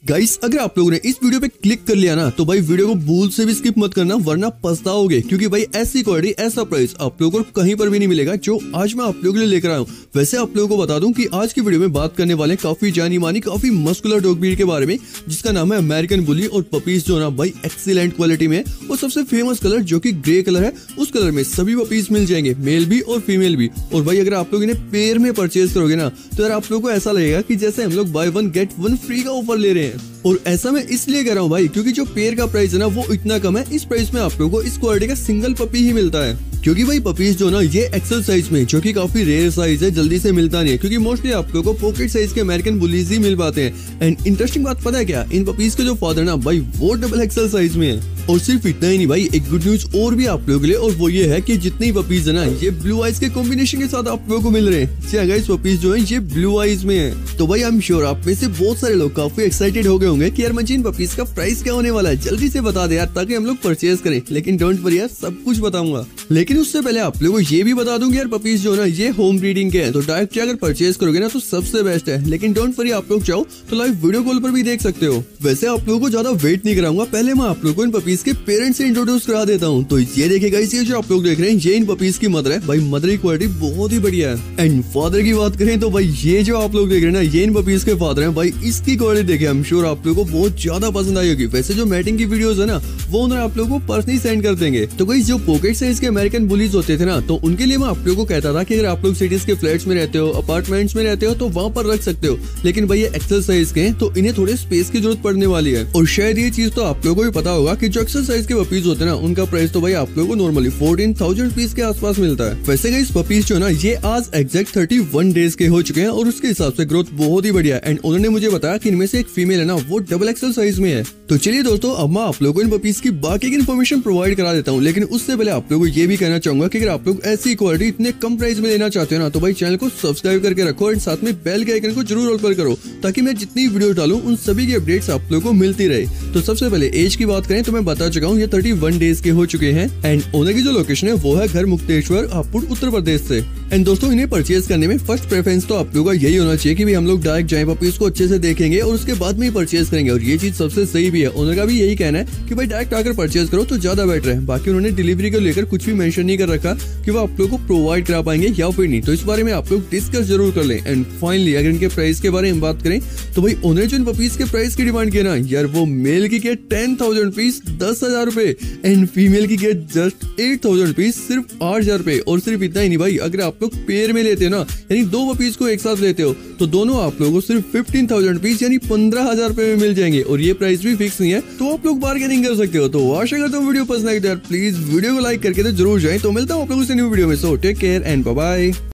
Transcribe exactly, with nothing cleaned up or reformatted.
Guys अगर आप लोगों ने इस वीडियो पे क्लिक कर लिया ना तो भाई वीडियो को भूल से भी स्किप मत करना वरना पछताओगे, क्योंकि भाई ऐसी क्वालिटी ऐसा प्राइस आप लोगों को कहीं पर भी नहीं मिलेगा जो आज मैं आप लोगों के लिए लेकर आया हूँ। वैसे आप लोगों को बता दूं कि आज की वीडियो में बात करने वाले काफी जानी मानी काफी मस्कुलर डॉग ब्रीड के बारे में, जिसका नाम है अमेरिकन बुली। और पपीज जो ना भाई एक्सीलेंट क्वालिटी में और सबसे फेमस कलर जो की ग्रे कलर है, उस कलर में सभी पपीज मिल जाएंगे, मेल भी और फीमेल भी। और भाई अगर आप लोग इन्हें पेयर में परचेज करोगे ना तो यार आप लोगों को ऐसा लगेगा कि जैसे हम लोग buy one get one free का ऑफर ले रहे हैं। और ऐसा मैं इसलिए कह रहा हूँ भाई क्योंकि जो पेयर का प्राइस है ना वो इतना कम है। इस प्राइस में आप लोगों को इस क्वालिटी का सिंगल पपी ही मिलता है, क्योंकि भाई पपीज जो ना ये एक्सेल साइज में, जो कि काफी रेयर साइज है, जल्दी से मिलता नहीं है, क्योंकि मोस्टली आप लोगों को पॉकेट साइज के अमेरिकन बुलीज ही मिल पाते हैं। एंड इंटरेस्टिंग बात पता है क्या, इन पपीज के जो फादर ना भाई वो डबल एक्सेल साइज में है। और सिर्फ इतना ही नहीं भाई, एक गुड न्यूज और भी आप लोगों के लिए, और वो ये है कि जितने ही पपीज है ना ये ब्लू आइज के कॉम्बिनेशन के साथ आप लोगों को मिल रहे हैं। जी गाइस, पपीज जो है ये ब्लू आइज में है। तो भाई आई एम श्योर आप में से बहुत सारे लोग काफी एक्साइटेड हो गए होंगे कि यार मंजी इन पपीज का प्राइस क्या होने वाला है, जल्दी से बता दे यार ताकि हम लोग परचेज करें। लेकिन डोंट वरी यार, सब कुछ बताऊंगा। लेकिन उससे पहले आप लोगों को ये भी बता दूंगी यार पपीज जो ना ये होम ब्रीडिंग के हैं, तो डायरेक्ट अगर परचेज करोगे ना तो सबसे बेस्ट है। लेकिन डोंट वरी, आप लोग चाहो तो लाइव वीडियो कॉल पर भी देख सकते हो। वैसे आप लोगों को ज्यादा वेट नहीं कराऊंगा, पहले मैं आप लोगों को इन पपीज के पेरेंट्स से इंट्रोड्यूस करा देता हूँ। तो ये देखिएगा, ये जो आप लोग देख रहे हैं ये इन पपीज की मदर है। भाई मदर की क्वालिटी बहुत ही बढ़िया है। एंड फादर की बात करें तो भाई ये जो आप लोग देख रहे हैं ना ये इन पपीज के फादर हैं। भाई इसकी क्वालिटी देखिए, आई एम श्योर आप लोगों को बहुत ज्यादा पसंद आई होगी। वैसे जो मैटिंग की वीडियोस है ना वो उन्होंने आप लोगों को पर्सनली सेंड कर देंगे। तो गाइस जो पॉकेट साइज के अमेरिकन बुलीज होते थे ना, तो उनके लिए मैं आप लोगों को कहता था कि अगर आप लोग सिटीज के फ्लैट्स में रहते हो, अपार्टमेंट्स में रहते हो तो वहां पर रख सकते हो। लेकिन भाई ये एक्सेल साइज के हैं तो इन्हें थोड़े स्पेस की जरूरत पड़ने वाली है। और शायद ये चीज तो आप लोगों को भी पता होगा कि जो एक्सेल साइज के पपीज होते हैं ना उनका प्राइस तो भाई आप लोगों को नॉर्मली फोर्टीन थाउजेंड रुपीज के आसपास मिलता है। वैसे गाइस पपीज जो ना ये आज एग्जैक्ट थर्टी वन डेज के हो चुके हैं और उसके हिसाब से ग्रोथ बहुत ही बढ़िया है। एंड उन्होंने मुझे बताया कि इनमें से एक फीमेल है ना वो डबल एक्सेल साइज में है। तो चलिए दोस्तों, अब मैं आप लोगों को इन पपीज की बाकी की इन्फॉर्मेशन प्रोवाइड करा देता हूँ। लेकिन उससे पहले आप लोगों को ये भी कहना चाहूंगा कि अगर आप लोग ऐसी क्वालिटी इतने कम प्राइस में लेना चाहते हो ना तो भाई चैनल को सब्सक्राइब करके रखो और साथ में बेल के आइकन को जरूर ऑल पर करो, ताकि मैं जितनी वीडियो डालूं उन सभी की अपडेट्स आप लोगों को मिलती रहे। तो सबसे पहले एज की बात करें तो मैं बता चुका हूँ ये थर्टी वन डेज के हो चुके हैं। एंड ओनर की जो लोकेशन है वो है घर मुक्तेश्वर, हापुड़, उत्तर प्रदेश से। एंड दोस्तों इन्हें परचेज करने में फर्स्ट प्रेफरेंस तो आप लोगों का यही होना चाहिए कि भाई हम लोग डायरेक्ट जाए पपीज को अच्छे से देखेंगे और उसके बाद में ही परचेज करेंगे। और ये चीज सबसे सही भी है, ओनर का भी यही कहना है कि भाई डायरेक्ट आकर परचेज करो तो ज्यादा बेटर है। बाकी उन्होंने डिलीवरी को लेकर कुछ भी मेंशन नहीं कर रखा कि वो आप लोग को प्रोवाइड करा पाएंगे या फिर नहीं, तो इस बारे में आप लोग डिस्कस जरूर कर लें। एंड फाइनली अगर इनके प्राइस के बारे में बात करें तो भाई ओनर जो इन पपीज के प्राइस की डिमांड किया ना यार, वो मेल की किया टेन थाउजेंड रुपीज दस हजार रुपए एंड फीमेल की किया जस्ट एट थाउजेंड रुपीज सिर्फ आठ हजार रुपए। और सिर्फ इतना ही नहीं भाई, अगर आप लोग पेयर में लेते हो ना यानी दो पपीज को एक साथ लेते हो तो दोनों आप लोगों को सिर्फ फिफ्टीन थाउजेंड रुपीज यानी पंद्रह हजार रुपए में मिल जाएंगे। और ये प्राइस भी फिक्स नहीं है, तो आप लोग बार्गेनिंग कर सकते हो। तो आशा करता हूँ वीडियो पसंद आई तो यार प्लीज वीडियो को लाइक करके तो जरूर जाए। तो मिलता हूँ आप लोगों से न्यू वीडियो में। So take care and bye bye.